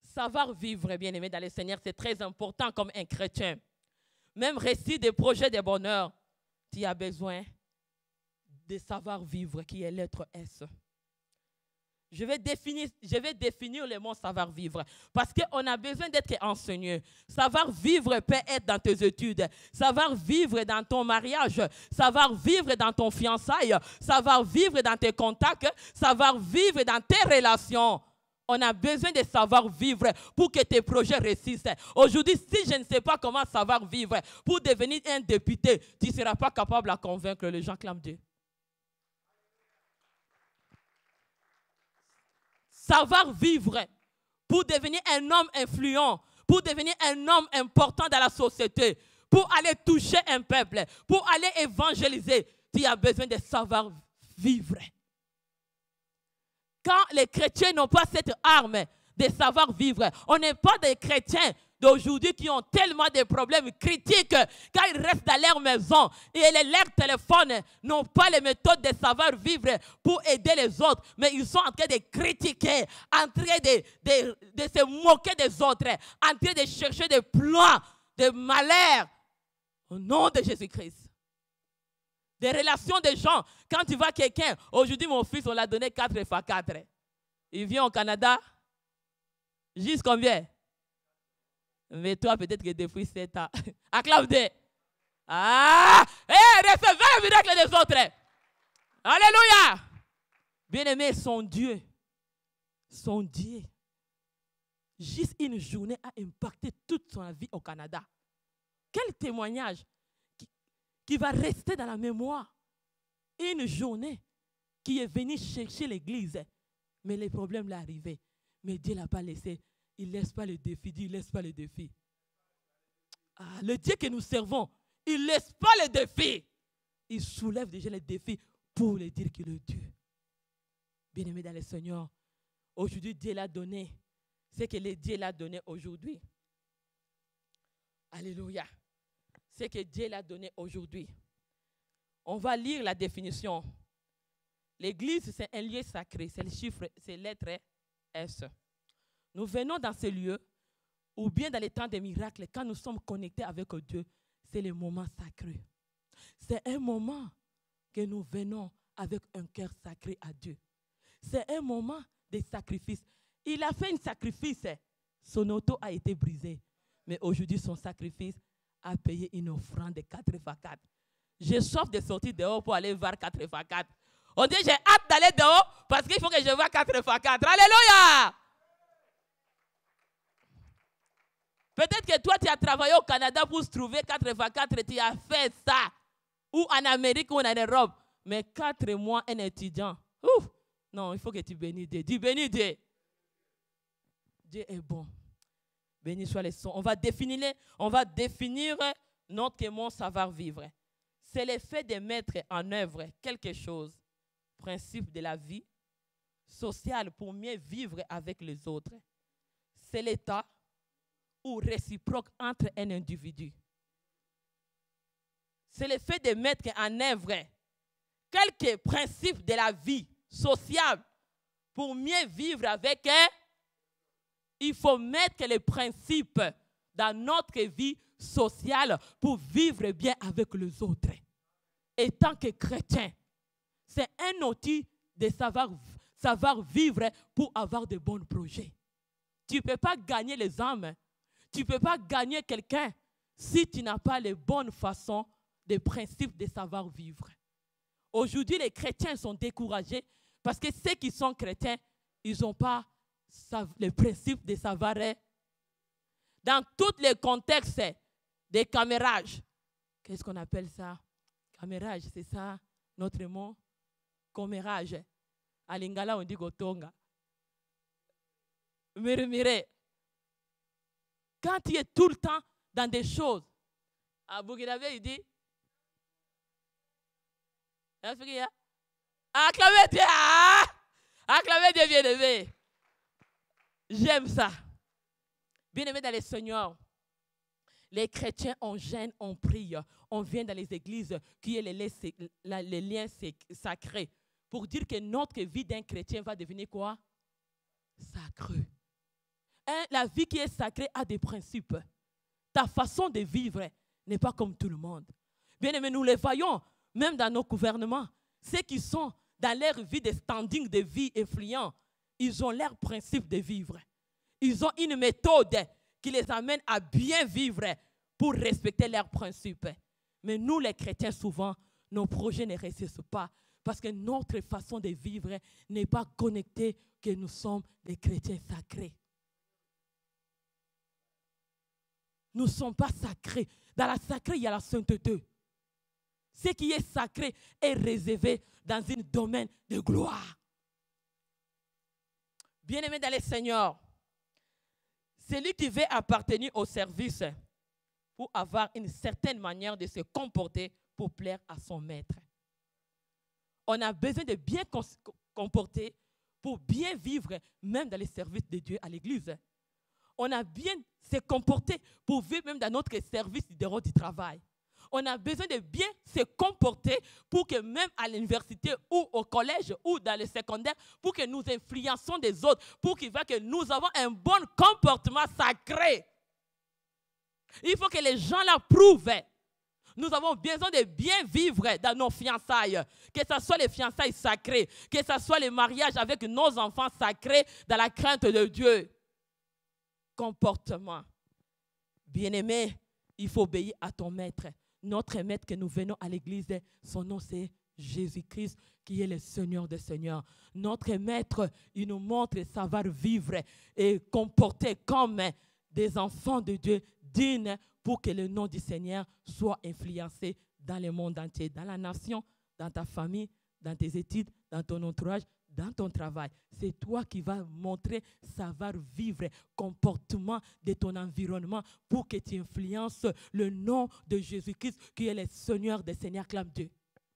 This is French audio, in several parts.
Savoir vivre, bien-aimé dans le Seigneur, c'est très important comme un chrétien. Même récit des projets de bonheur, tu as besoin de savoir vivre, qui est lettre S. Je vais définir le mot savoir vivre. Parce qu'on a besoin d'être enseigné. Savoir vivre peut être dans tes études. Savoir vivre dans ton mariage. Savoir vivre dans ton fiançailles. Savoir vivre dans tes contacts. Savoir vivre dans tes relations. On a besoin de savoir vivre pour que tes projets réussissent. Aujourd'hui, si je ne sais pas comment savoir vivre pour devenir un député, tu ne seras pas capable de convaincre les gens qui clament Dieu. Savoir vivre pour devenir un homme influent, pour devenir un homme important dans la société, pour aller toucher un peuple, pour aller évangéliser, tu as besoin de savoir vivre. Quand les chrétiens n'ont pas cette arme de savoir vivre, on n'est pas des chrétiens d'aujourd'hui qui ont tellement de problèmes critiques quand ils restent dans leur maison et leur téléphone n'ont pas les méthodes de savoir vivre pour aider les autres, mais ils sont en train de critiquer, en train de se moquer des autres, en train de chercher des plans de malheur au nom de Jésus-Christ. Des relations de gens. Quand tu vois quelqu'un, aujourd'hui mon fils, on l'a donné 4 x 4. Il vient au Canada, juste combien? Mais toi, peut-être que depuis 7 ans. Acclame-toi. Ah! Recevez le miracle des autres. Alléluia! Bien-aimé, son Dieu. Juste une journée a impacté toute son vie au Canada. Quel témoignage qui va rester dans la mémoire. Une journée qui est venue chercher l'église. Mais les problèmes l'ont arrivé. Mais Dieu ne l'a pas laissé. Il ne laisse pas le défi. Dieu ne laisse pas le défi. Ah, le Dieu que nous servons, il ne laisse pas le défi. Il soulève déjà les défis pour lui dire qu'il est Dieu. Bien-aimé dans le Seigneur, aujourd'hui Dieu l'a donné. C'est que le Dieu l'a donné aujourd'hui. Alléluia. C'est que Dieu l'a donné aujourd'hui. On va lire la définition. L'église, c'est un lieu sacré. C'est le chiffre, c'est lettre S. Nous venons dans ce lieu, ou bien dans les temps des miracles, quand nous sommes connectés avec Dieu, c'est le moment sacré. C'est un moment que nous venons avec un cœur sacré à Dieu. C'est un moment de sacrifice. Il a fait un sacrifice. Son auto a été brisé. Mais aujourd'hui, son sacrifice a payé une offrande de 4 x 4. J'ai soif de sortir dehors pour aller voir 4 x 4. On dit, j'ai hâte d'aller dehors parce qu'il faut que je voie 4 x 4. Alléluia! Peut-être que toi, tu as travaillé au Canada pour se trouver 4 x 4 et tu as fait ça. Ou en Amérique ou en Europe. Mais 4 mois, un étudiant. Ouf! Non, il faut que tu bénis Dieu. Dis bénis Dieu. Dieu est bon. Béni soit le son. On va définir notre mon savoir-vivre. C'est le fait de mettre en œuvre quelque chose, principe de la vie sociale pour mieux vivre avec les autres. C'est l'état ou réciproque entre un individu. C'est le fait de mettre en œuvre quelques principes de la vie sociale pour mieux vivre avec eux. Il faut mettre les principes dans notre vie sociale pour vivre bien avec les autres. Et tant que chrétien, c'est un outil de savoir vivre pour avoir de bons projets. Tu ne peux pas gagner les âmes. Tu ne peux pas gagner quelqu'un si tu n'as pas les bonnes façons, les principes de savoir vivre. Aujourd'hui, les chrétiens sont découragés parce que ceux qui sont chrétiens, ils n'ont pas les principes de savoir. Dans tous les contextes des camérage, qu'est-ce qu'on appelle ça? Camérage, c'est ça notre mot? Commérage. À Lingala, on dit gotonga. Murmurer. Quand tu es tout le temps dans des choses, à Burkinabé, il dit, acclamez Dieu, acclamez Dieu, bien-aimé. J'aime ça. Bien-aimé dans le Seigneur, les chrétiens, on gêne, on prie, on vient dans les églises qui est les liens sacrés pour dire que notre vie d'un chrétien va devenir quoi? Sacré. La vie qui est sacrée a des principes. Ta façon de vivre n'est pas comme tout le monde. Bien aimé, nous les voyons, même dans nos gouvernements. Ceux qui sont dans leur vie de standing de vie influents, ils ont leurs principes de vivre. Ils ont une méthode qui les amène à bien vivre pour respecter leurs principes. Mais nous, les chrétiens, souvent, nos projets ne réussissent pas parce que notre façon de vivre n'est pas connectée que nous sommes des chrétiens sacrés. Nous ne sommes pas sacrés. Dans la sacrée, il y a la sainteté. Ce qui est sacré est réservé dans un domaine de gloire. Bien-aimé dans le Seigneur, celui qui veut appartenir au service pour avoir une certaine manière de se comporter pour plaire à son maître. On a besoin de bien comporter pour bien vivre, même dans les services de Dieu à l'église. On a bien se comporter pour vivre même dans notre service du travail. On a besoin de bien se comporter pour que même à l'université ou au collège ou dans le secondaire, pour que nous influençons des autres, pour que nous avons un bon comportement sacré. Il faut que les gens l'approuvent. Nous avons besoin de bien vivre dans nos fiançailles, que ce soit les fiançailles sacrées, que ce soit les mariages avec nos enfants sacrés dans la crainte de Dieu. Comportement. Bien-aimé, il faut obéir à ton maître. Notre maître que nous venons à l'église, son nom c'est Jésus-Christ qui est le Seigneur des Seigneurs. Notre maître, il nous montre savoir vivre et comporter comme des enfants de Dieu dignes pour que le nom du Seigneur soit influencé dans le monde entier, dans la nation, dans ta famille, dans tes études, dans ton entourage, dans ton travail. C'est toi qui vas montrer savoir vivre, comportement de ton environnement pour que tu influences le nom de Jésus-Christ qui est le Seigneur des Seigneurs. Clame Dieu.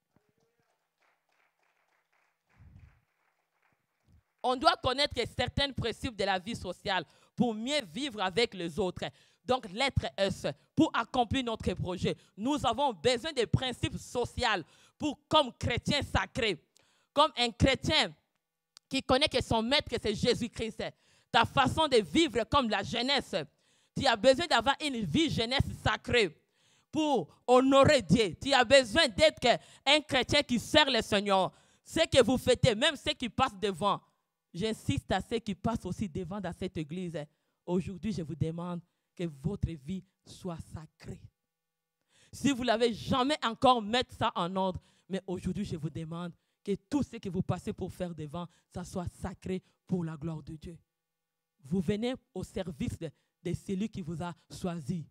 On doit connaître certains principes de la vie sociale pour mieux vivre avec les autres. Donc, l'être S, pour accomplir notre projet, nous avons besoin des principes sociaux pour, comme chrétien sacré, comme un chrétien qui connaît que son maître, que c'est Jésus-Christ. Ta façon de vivre comme la jeunesse, tu as besoin d'avoir une vie jeunesse sacrée pour honorer Dieu. Tu as besoin d'être un chrétien qui sert le Seigneur. Ce que vous faites, même ceux qui passent devant, j'insiste à ceux qui passent aussi devant dans cette église. Aujourd'hui, je vous demande que votre vie soit sacrée. Si vous ne l'avez jamais encore, mettez ça en ordre. Mais aujourd'hui, je vous demande que tout ce que vous passez pour faire devant, ça soit sacré pour la gloire de Dieu. Vous venez au service de celui qui vous a choisi.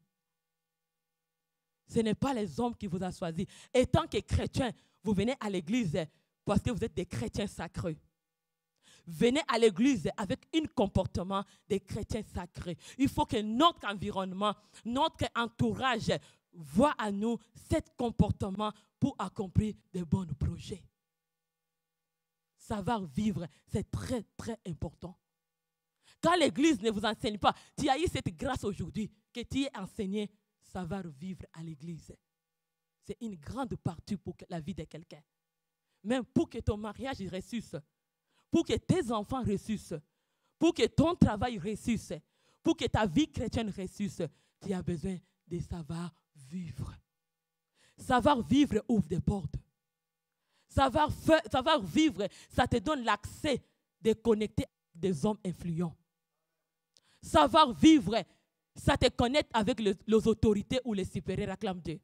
Ce n'est pas les hommes qui vous ont choisi. Et tant que chrétien, vous venez à l'église parce que vous êtes des chrétiens sacrés. Venez à l'église avec un comportement de chrétiens sacrés. Il faut que notre environnement, notre entourage voit à nous ce comportement pour accomplir de bons projets. Savoir vivre, c'est très, très important. Quand l'église ne vous enseigne pas, tu as eu cette grâce aujourd'hui que tu es enseigné savoir vivre à l'église. C'est une grande partie pour la vie de quelqu'un. Même pour que ton mariage réussisse, pour que tes enfants réussissent, pour que ton travail réussisse, pour que ta vie chrétienne réussisse, tu as besoin de savoir vivre. Savoir vivre ouvre des portes. Savoir vivre, ça te donne l'accès de connecter avec des hommes influents. Savoir vivre, ça te connecte avec les autorités ou les supérieurs. Acclame Dieu.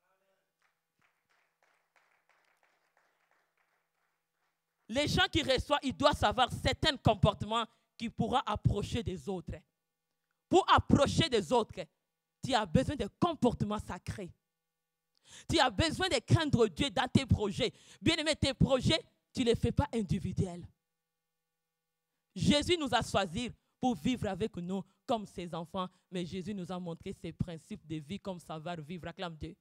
Les gens qui reçoivent, ils doivent savoir certains comportements qui pourront approcher des autres. Pour approcher des autres, tu as besoin de comportements sacrés. Tu as besoin de craindre Dieu dans tes projets. Bien aimé, tes projets, tu ne les fais pas individuels. Jésus nous a choisis pour vivre avec nous comme ses enfants, mais Jésus nous a montré ses principes de vie comme savoir vivre. Acclame Dieu.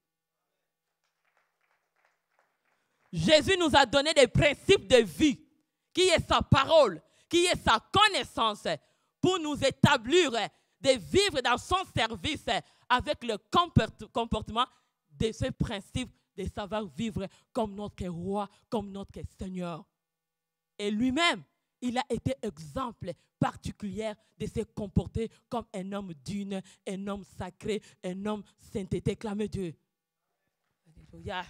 Jésus nous a donné des principes de vie, qui est sa parole, qui est sa connaissance, pour nous établir de vivre dans son service avec le comportement de ce principe de savoir vivre comme notre roi, comme notre Seigneur. Et lui-même, il a été exemple particulier de se comporter comme un homme digne, un homme sacré, un homme sainteté. Clamez Dieu. Alléluia.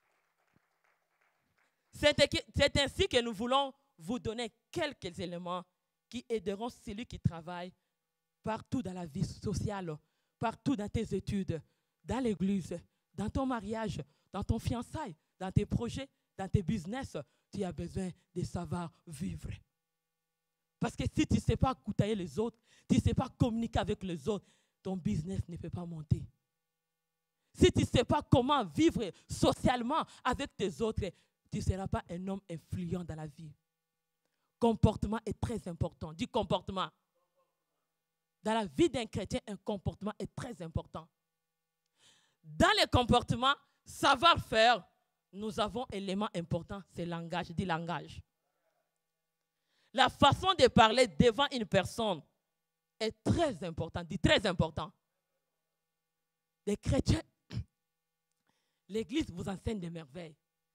C'est ainsi que nous voulons vous donner quelques éléments qui aideront celui qui travaille partout dans la vie sociale, partout dans tes études, dans l'église, dans ton mariage, dans ton fiançailles, dans tes projets, dans tes business. Tu as besoin de savoir vivre. Parce que si tu ne sais pas côtoyer les autres, tu ne sais pas communiquer avec les autres, ton business ne peut pas monter. Si tu ne sais pas comment vivre socialement avec tes autres, tu ne seras pas un homme influent dans la vie. Comportement est très important. Dis comportement. Dans la vie d'un chrétien, un comportement est très important. Dans les comportements, savoir-faire, nous avons un élément important, c'est le langage. Dis langage. La façon de parler devant une personne est très importante. Dis très important. Les chrétiens, l'Église vous enseigne des merveilles.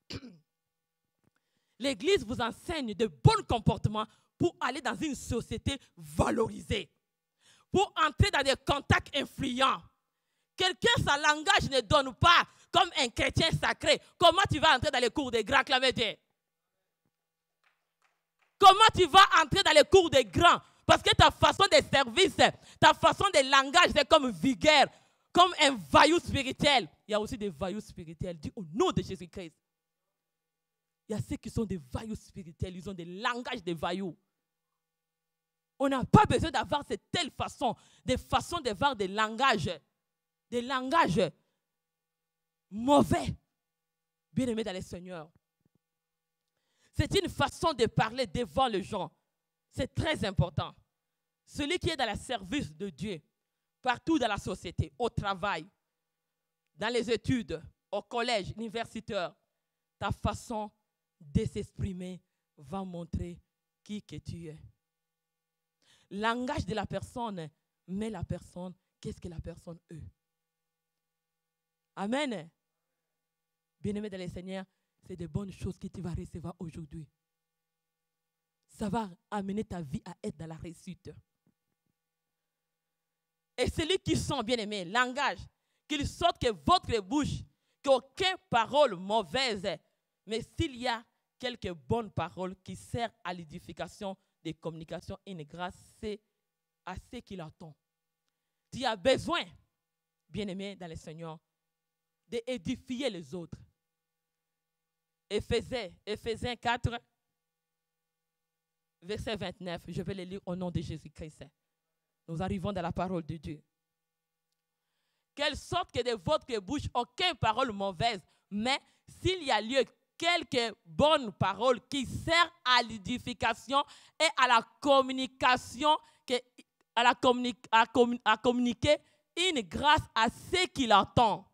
L'Église vous enseigne de bons comportements pour aller dans une société valorisée. Pour entrer dans des contacts influents. Quelqu'un, sa langage ne donne pas comme un chrétien sacré. Comment tu vas entrer dans les cours des grands? Clamez Dieu. Comment tu vas entrer dans les cours des grands? Parce que ta façon de service, ta façon de langage, c'est comme vulgaire, comme un vaillou spirituel. Il y a aussi des vailloux spirituels. Dis au nom de Jésus-Christ. Il y a ceux qui sont des vailloux spirituels. Ils ont des langages de vailloux. On n'a pas besoin d'avoir cette telle façon, des façons de voir des langages mauvais, bien-aimés dans le Seigneur. C'est une façon de parler devant les gens. C'est très important. Celui qui est dans le service de Dieu, partout dans la société, au travail, dans les études, au collège, universitaire, ta façon de s'exprimer va montrer qui que tu es. Langage de la personne, mais la personne, qu'est-ce que la personne est? Amen. Bien-aimé dans le Seigneur, c'est de bonnes choses que tu vas recevoir aujourd'hui. Ça va amener ta vie à être dans la réussite. Et celui qui sent, bien-aimé, langage, qu'il sorte que votre bouche, qu'aucune parole mauvaise, mais s'il y a quelques bonnes paroles qui servent à l'édification des communications, une grâce, c'est à ce qu'il attend. Tu as besoin, bien-aimé dans le Seigneur, d'édifier les autres. Éphésiens 4, verset 29. Je vais le lire au nom de Jésus-Christ. Nous arrivons dans la parole de Dieu. Quelle sorte que de votre bouche, aucune parole mauvaise, mais s'il y a lieu, quelques bonnes paroles qui servent à l'édification et à la communication, à communiquer une grâce à ceux qui l'entendent.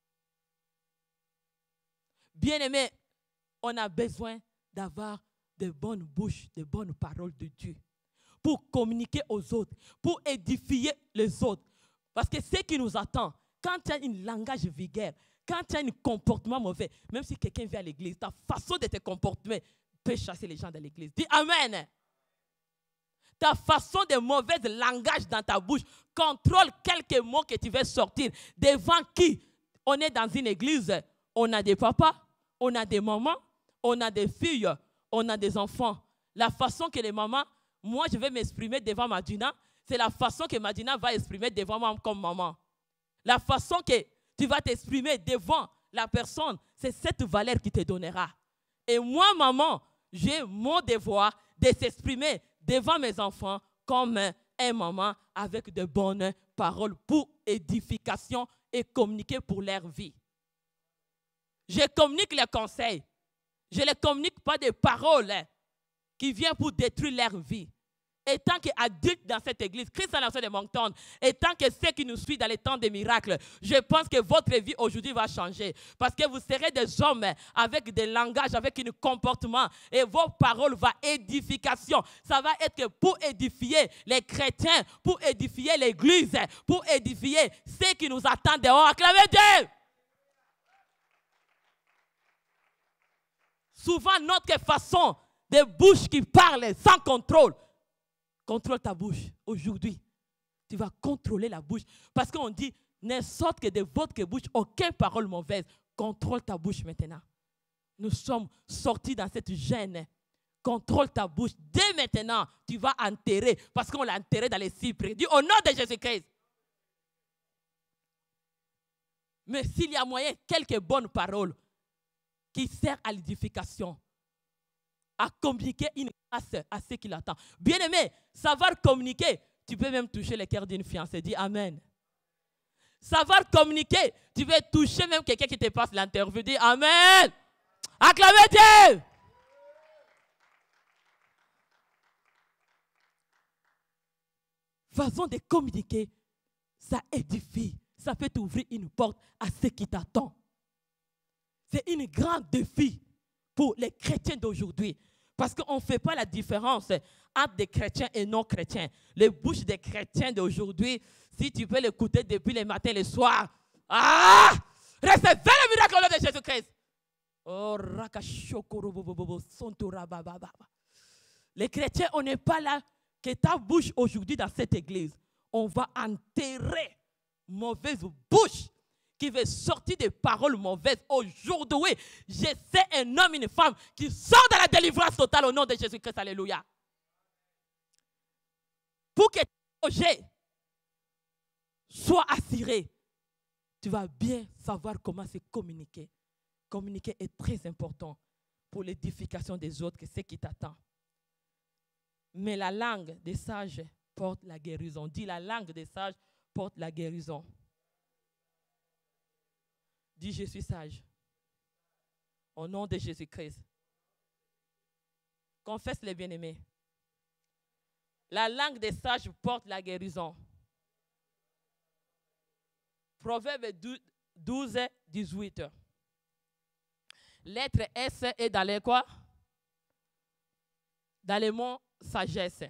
Bien-aimés, on a besoin d'avoir de bonnes bouches, de bonnes paroles de Dieu pour communiquer aux autres, pour édifier les autres. Parce que ce qui nous attend, quand tu as un langage vulgaire, quand tu as un comportement mauvais, même si quelqu'un vient à l'église, ta façon de te comporter peut chasser les gens de l'église. Dis Amen. Ta façon de mauvais langage dans ta bouche contrôle quelques mots que tu veux sortir. Devant qui? On est dans une église, on a des papas, on a des mamans, on a des filles, on a des enfants. La façon que les mamans, moi je vais m'exprimer devant Madina, c'est la façon que Madina va exprimer devant moi comme maman. La façon que tu vas t'exprimer devant la personne, c'est cette valeur qui te donnera. Et moi, maman, j'ai mon devoir de s'exprimer devant mes enfants comme un maman avec de bonnes paroles pour édification et communiquer pour leur vie. Je communique les conseils. Je ne communique pas des paroles qui viennent pour détruire leur vie. Et tant qu'adulte dans cette église, Christ en de Moncton, et tant que ceux qui nous suivent dans les temps des miracles, je pense que votre vie aujourd'hui va changer. Parce que vous serez des hommes avec des langages, avec un comportement, et vos paroles vont édification. Ça va être pour édifier les chrétiens, pour édifier l'église, pour édifier ceux qui nous attendent dehors. Acclamez Dieu! Souvent, notre façon Des bouches qui parlent sans contrôle. Contrôle ta bouche aujourd'hui. Tu vas contrôler la bouche. Parce qu'on dit, ne sorte que de votre bouche aucune parole mauvaise. Contrôle ta bouche maintenant. Nous sommes sortis dans cette gêne. Contrôle ta bouche. Dès maintenant, tu vas enterrer. Parce qu'on l'a enterré dans les cypres. Dis au nom de Jésus-Christ. Mais s'il y a moyen, quelques bonnes paroles qui servent à l'édification, à communiquer une grâce à ceux qui l'attendent. Bien-aimé, savoir communiquer, tu peux même toucher le cœur d'une fiancée. Dis Amen. Savoir communiquer, tu peux toucher même quelqu'un qui te passe l'interview. Dis Amen. Acclamez Dieu. Façon de communiquer, ça édifie. Ça peut t'ouvrir une porte à ceux qui t'attendent. C'est une grande défi pour les chrétiens d'aujourd'hui. Parce qu'on ne fait pas la différence entre des chrétiens et non chrétiens. Les bouches des chrétiens d'aujourd'hui, si tu peux l'écouter depuis le matin et le soir, recevez le miracle au nom de Jésus-Christ. Les chrétiens, on n'est pas là que ta bouche aujourd'hui dans cette église. On va enterrer mauvaise bouche qui veut sortir des paroles mauvaises. Aujourd'hui, je sais un homme et une femme qui sort de la délivrance totale au nom de Jésus-Christ. Alléluia. Pour que ton projet soit assuré, tu vas bien savoir comment se communiquer. Communiquer est très important pour l'édification des autres, que c'est qui t'attend. Mais la langue des sages porte la guérison. Dis, la langue des sages porte la guérison. Dis, je suis sage. Au nom de Jésus-Christ. Confesse les bien-aimés. La langue des sages porte la guérison. Proverbe 12, 18. Lettre S est dans les quoi? Dans les mots sagesse.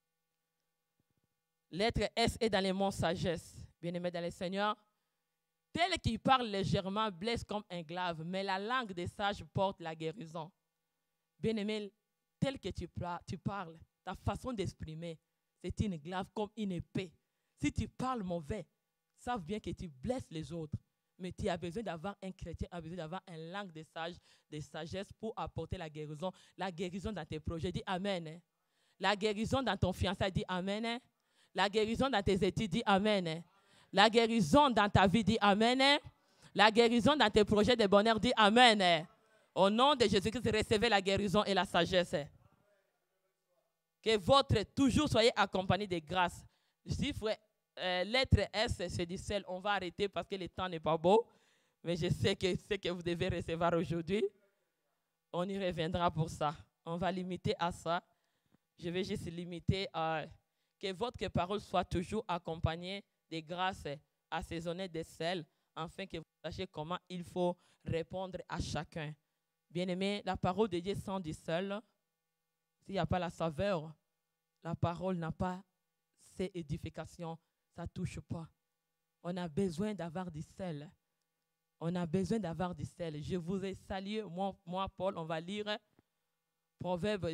Lettre S est dans les mots sagesse. Bien-aimés dans le Seigneur. Tel qui parle légèrement blesse comme un glaive, mais la langue des sages porte la guérison. Bien-aimé, tel que tu parles, ta façon d'exprimer, c'est une glaive comme une épée. Si tu parles mauvais, sache bien que tu blesses les autres. Mais tu as besoin d'avoir un chrétien, a besoin d'avoir une langue des sages, de sagesse pour apporter la guérison dans tes projets. Dis Amen. La guérison dans ton fiançailles, dis Amen. La guérison dans tes études, dis Amen. La guérison dans ta vie, dis Amen. La guérison dans tes projets de bonheur, dis Amen. Au nom de Jésus-Christ, recevez la guérison et la sagesse. Que votre toujours soyez accompagné de grâce. Si lettre S, c'est du sel. On va arrêter parce que le temps n'est pas beau. Mais je sais que ce que vous devez recevoir aujourd'hui, on y reviendra pour ça. On va limiter à ça. Je vais juste limiter à que votre parole soit toujours accompagnée de grâces assaisonnées de sel, afin que vous sachiez comment il faut répondre à chacun. Bien-aimé, la parole de Dieu sans du sel, s'il n'y a pas la saveur, la parole n'a pas ces édifications, ça ne touche pas. On a besoin d'avoir du sel. On a besoin d'avoir du sel. Je vous ai salué, moi Paul, on va lire Proverbe.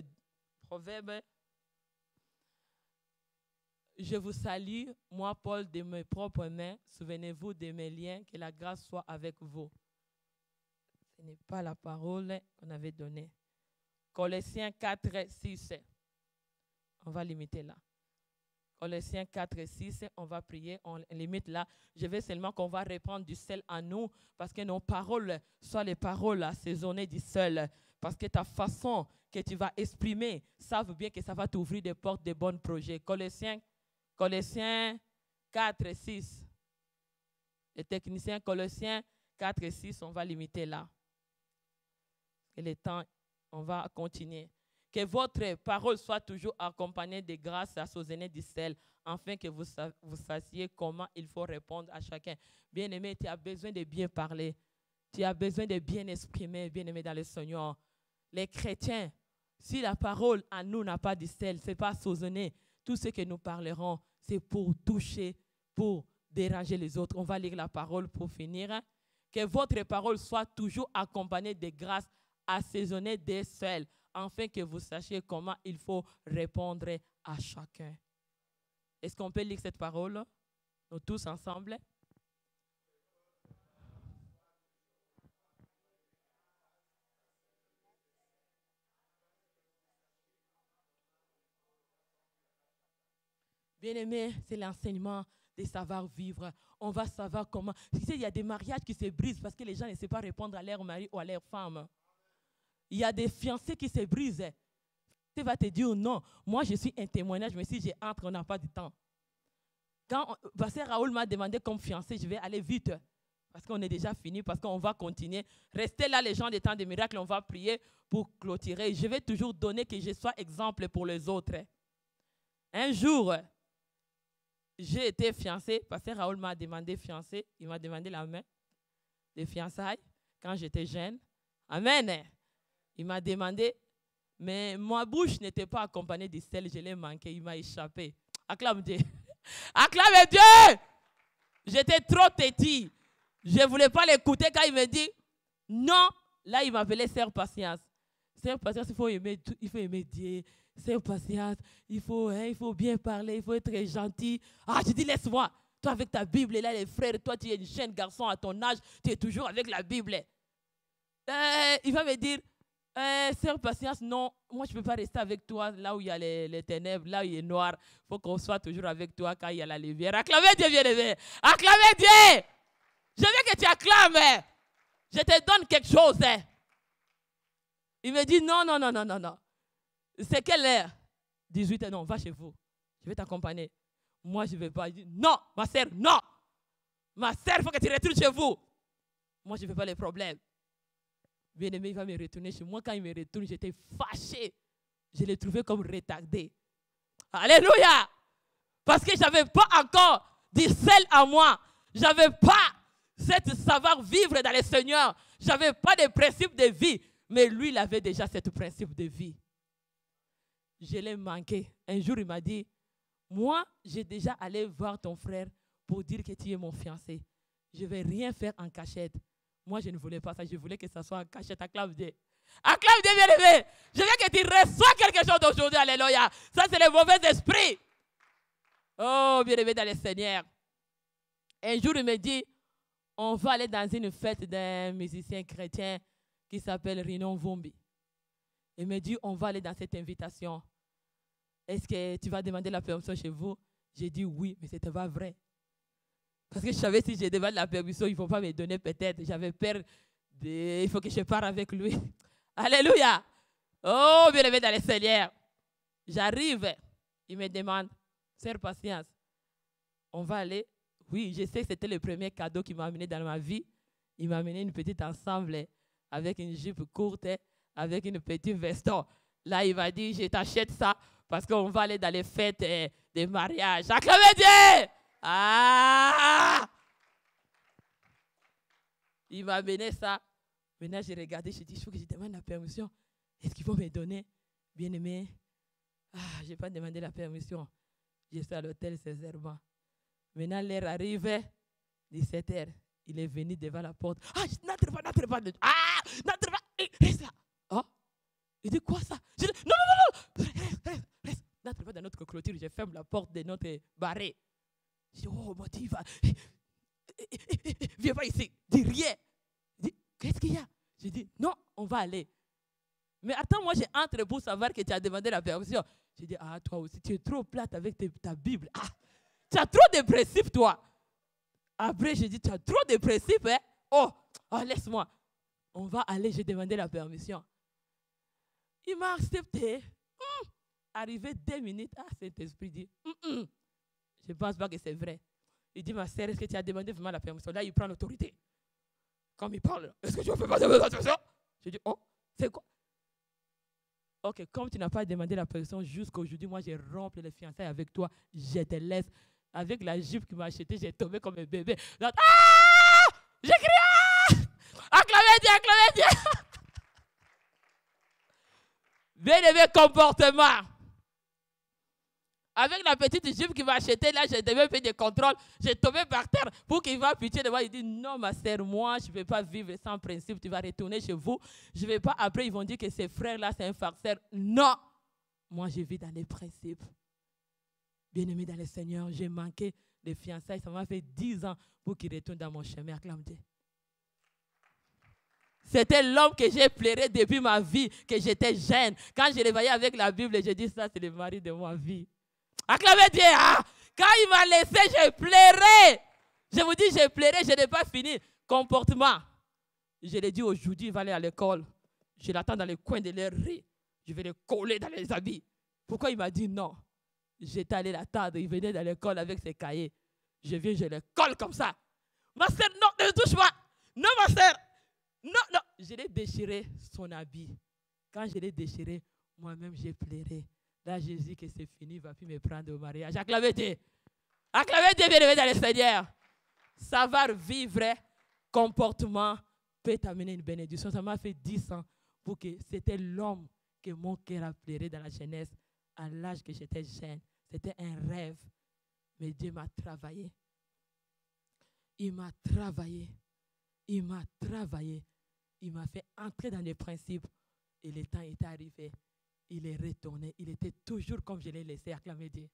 Je vous salue, moi Paul, de mes propres mains. Souvenez-vous de mes liens, que la grâce soit avec vous. Ce n'est pas la parole qu'on avait donnée. Colossiens 4, 6. On va limiter là. Colossiens 4, 6, on va prier, on limite là. Je veux seulement qu'on va reprendre du sel en nous, parce que nos paroles soient les paroles assaisonnées du sel. Parce que ta façon que tu vas exprimer, savent bien que ça va t'ouvrir des portes de bons projets. Colossiens 4, 6. Les techniciens, Colossiens 4, 6, on va limiter là. Et le temps, on va continuer. Que votre parole soit toujours accompagnée de grâce assaisonnée du sel, afin que vous sachiez comment il faut répondre à chacun. Bien-aimé, tu as besoin de bien parler. Tu as besoin de bien exprimer, bien-aimé dans le Seigneur. Les chrétiens, si la parole en nous n'a pas de sel, ce n'est pas assaisonné, tout ce que nous parlerons, c'est pour toucher, pour déranger les autres. On va lire la parole pour finir. Que votre parole soit toujours accompagnée de grâce assaisonnée de sel, afin que vous sachiez comment il faut répondre à chacun. Est-ce qu'on peut lire cette parole, nous tous ensemble? Bien-aimé, c'est l'enseignement de savoir vivre. On va savoir comment. Tu sais, il y a des mariages qui se brisent parce que les gens ne savent pas répondre à leur mari ou à leur femme. Il y a des fiancés qui se brisent. Tu vas te dire non. Moi, je suis un témoignage, mais si j'entre, on n'a pas de temps. Quand Pasteur Raoul m'a demandé comme fiancé, je vais aller vite. Parce qu'on est déjà fini, parce qu'on va continuer. Restez là, les gens des temps de miracles, on va prier pour clôturer. Je vais toujours donner que je sois exemple pour les autres. Un jour, j'ai été fiancée. Pasteur Raoul m'a demandé fiancée. Il m'a demandé la main de fiançailles quand j'étais jeune. Amen. Il m'a demandé, mais ma bouche n'était pas accompagnée de sel, je l'ai manqué, il m'a échappé. Acclame Dieu. Acclame Dieu. J'étais trop têtu. Je ne voulais pas l'écouter quand il me dit non. Là, il m'appelait Sœur Patience. Sœur Patience, il faut aimer Dieu. Sœur Patience, il faut bien parler, il faut être gentil. Ah, je dis, laisse-moi. Toi, avec ta Bible, là, les frères, toi, tu es un jeune garçon à ton âge, tu es toujours avec la Bible. Il va me dire, Sœur Patience, non, moi, je ne peux pas rester avec toi là où il y a les ténèbres, là où il est noir. Il faut qu'on soit toujours avec toi quand il y a la lumière. Acclamez Dieu, bien-aimé. Acclamez Dieu. Je veux que tu acclames. Je te donne quelque chose. Il me dit, non, non, non, non, non, non. C'est quelle heure? 18h, non, va chez vous. Je vais t'accompagner. Moi, je ne vais pas. Il dit, non, ma sœur, non. Ma sœur, il faut que tu retournes chez vous. Moi, je ne fais pas les problèmes. Bien-aimé, il va me retourner chez moi. Quand il me retourne, j'étais fâché. Je l'ai trouvé comme retardé. Alléluia. Parce que je n'avais pas encore du sel à moi. Je n'avais pas cette savoir-vivre dans le Seigneur. Je n'avais pas de principe de vie. Mais lui, il avait déjà ce principe de vie. Je l'ai manqué. Un jour, il m'a dit, moi, j'ai déjà allé voir ton frère pour dire que tu es mon fiancé. Je ne vais rien faire en cachette. Moi, je ne voulais pas ça. Je voulais que ça soit en cachette. Acclame Dieu. Acclame Dieu, bien-aimé. Je veux que tu reçois quelque chose d'aujourd'hui. Alléluia. Ça, c'est le mauvais esprit. Oh, bien-aimé dans le Seigneur. Un jour, il me dit, on va aller dans une fête d'un musicien chrétien qui s'appelle Rinon Vombi. Il me dit, on va aller dans cette invitation. Est-ce que tu vas demander la permission chez vous? J'ai dit oui, mais ce n'était pas vrai. Parce que je savais si je demande la permission, il ne faut pas me donner peut-être. J'avais peur, il faut que je parte avec lui. Alléluia. Oh, bien-aimé dans le Seigneur. J'arrive, il me demande, Sœur Patience, on va aller. Oui, je sais que c'était le premier cadeau qu'il m'a amené dans ma vie. Il m'a amené une petite ensemble avec une jupe courte, avec une petite veston. Là, il m'a dit, je t'achète ça parce qu'on va aller dans les fêtes des mariages. Acclamez Dieu! Ah! Il m'a amené ça. Maintenant, j'ai regardé, j'ai dit, il faut que je demande la permission. Est-ce qu'il faut me donner? Bien-aimé, je n'ai pas demandé la permission. Je suis à l'hôtel Césarement. Maintenant, l'heure arrive, 17h. Il est venu devant la porte. Ah, n'entre pas. Ah, n'entre pas. Reste là. Oh. Il dit, quoi ça? Je dis, non. Reste. N'entre pas dans notre clôture. Je ferme la porte de notre barré. Je dis, oh, mon Dieu, viens pas ici. Dis rien. Il dit, qu'est-ce qu'il y a? Je dis, non, on va aller. Mais attends, moi, j'entre pour savoir que tu as demandé la permission. Je dis, ah, toi aussi, tu es trop plate avec ta Bible. Ah, tu as trop de principes, toi. Après, j'ai dit, tu as trop de principes, hein? Oh, laisse-moi. On va aller, j'ai demandé la permission. Il m'a accepté. Arrivé 2 minutes, cet esprit dit, je ne pense pas que c'est vrai. Il dit, ma sœur, est-ce que tu as demandé vraiment la permission? Là, il prend l'autorité. Comme il parle, est-ce que tu ne peux pas demander la permission? Je dis, oh, c'est quoi? Ok, comme tu n'as pas demandé la permission jusqu'aujourd'hui, moi, j'ai rompu les fiançailles avec toi. Je te laisse. Avec la jupe qu'il m'a achetée, j'ai tombé comme un bébé. Donc, j'ai crié, acclamez Dieu. Bien-aimé comportement. Avec la petite jupe qu'il m'a achetée, là, je devais faire des contrôles. J'ai tombé par terre pour qu'il va pitié de moi. Il dit, non, ma sœur, moi, je ne vais pas vivre sans principe. Tu vas retourner chez vous. Je ne vais pas, après, ils vont dire que ces frères-là, c'est un farceur. Non, moi, je vis dans les principes. Bien-aimé dans le Seigneur, j'ai manqué de fiançailles. Ça m'a fait 10 ans pour qu'il retourne dans mon chemin. Acclame Dieu. C'était l'homme que j'ai pleuré depuis ma vie, que j'étais jeune. Quand je le voyais avec la Bible, j'ai dit, ça, c'est le mari de ma vie. Acclamez Dieu. Hein? Quand il m'a laissé, j'ai pleuré. Je vous dis, j'ai pleuré, je n'ai pas fini. Comportement. Je l'ai dit aujourd'hui, il va aller à l'école. Je l'attends dans le coin de leur rue. Je vais le coller dans les habits. Pourquoi il m'a dit non? J'étais allé l'attendre, il venait dans l'école avec ses cahiers. Je viens, je le colle comme ça. Ma soeur, non, ne touche pas. Non, ma soeur. Non, non. Je l'ai déchiré son habit. Quand je l'ai déchiré, moi-même, j'ai pleuré. Là, Jésus, que c'est fini, il ne va plus me prendre au mariage. Acclamez Dieu. Acclamez Dieu, bien-aimé dans le Seigneur. Savoir vivre, comportement, peut t'amener une bénédiction. Ça m'a fait 10 ans pour que c'était l'homme que mon cœur a pleuré dans la jeunesse, à l'âge que j'étais jeune. C'était un rêve. Mais Dieu m'a travaillé. Il m'a travaillé. Il m'a travaillé. Il m'a fait entrer dans les principes. Et le temps est arrivé. Il est retourné. Il était toujours comme je l'ai laissé. Acclamer Dieu.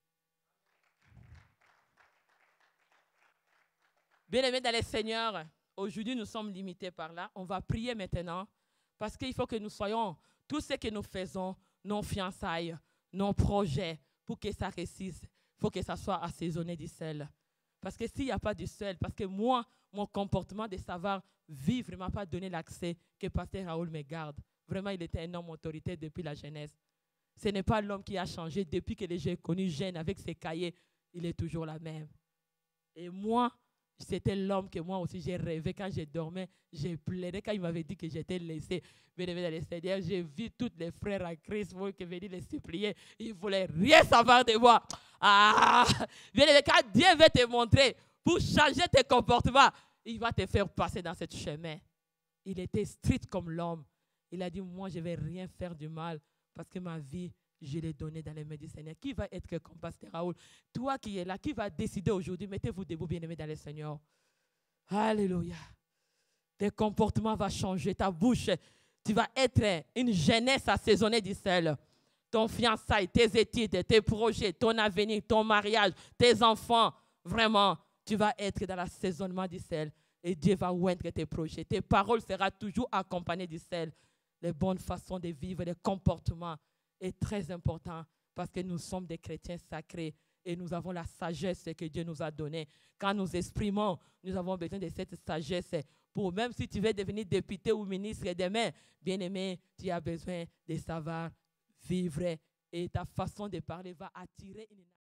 Bien-aimés dans le Seigneur, aujourd'hui nous sommes limités par là. On va prier maintenant parce qu'il faut que nous soyons, tout ce que nous faisons, nos fiançailles, nos projets, pour que ça réussisse, il faut que ça soit assaisonné du sel. Parce que s'il n'y a pas du sel, parce que moi, mon comportement de savoir vivre ne m'a pas donné l'accès que Pasteur Raoul me garde. Vraiment, il était un homme autorité depuis la jeunesse. Ce n'est pas l'homme qui a changé depuis que j'ai connu jeune avec ses cahiers. Il est toujours la même. Et moi, c'était l'homme que moi aussi j'ai rêvé. Quand je dormais, j'ai pleuré. Quand il m'avait dit que j'étais laissé, j'ai vu tous les frères en Christ qui venaient les supplier. Ils ne voulaient rien savoir de moi. Ah! Quand Dieu veut te montrer pour changer tes comportements, il va te faire passer dans ce chemin. Il était strict comme l'homme. Il a dit, moi, je ne vais rien faire du mal parce que ma vie, je l'ai donnée dans les mains du Seigneur. Qui va être comme Pasteur Raoul? Toi qui es là, qui va décider aujourd'hui? Mettez-vous debout, bien-aimés dans le Seigneur. Alléluia. Tes comportements vont changer. Ta bouche, tu vas être une jeunesse assaisonnée du sel. Ton fiançailles, tes études, tes projets, ton avenir, ton mariage, tes enfants. Vraiment, tu vas être dans l'assaisonnement du sel. Et Dieu va oindre tes projets. Tes paroles seront toujours accompagnées du sel. Les bonnes façons de vivre, les comportements est très important parce que nous sommes des chrétiens sacrés et nous avons la sagesse que Dieu nous a donnée. Quand nous exprimons, nous avons besoin de cette sagesse pour, même si tu veux devenir député ou ministre demain, bien-aimé, tu as besoin de savoir vivre et ta façon de parler va attirer une